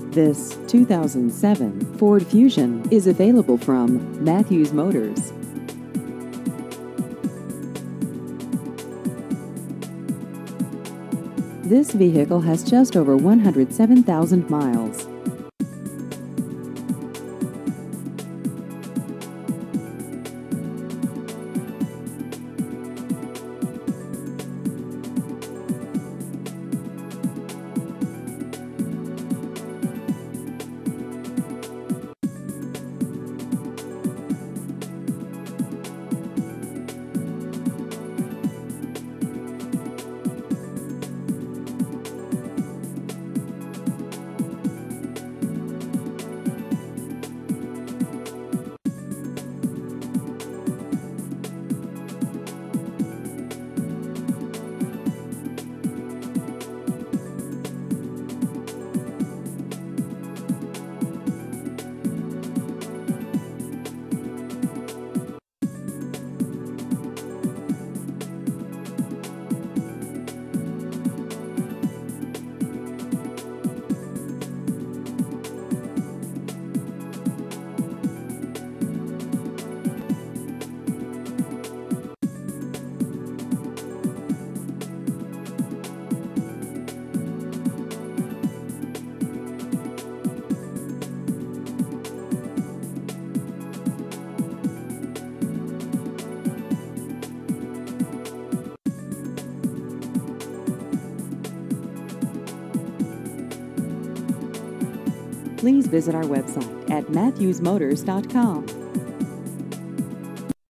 This 2007 Ford Fusion is available from Matthews Motors. This vehicle has just over 107,000 miles. Please visit our website at matthewsmotors.com.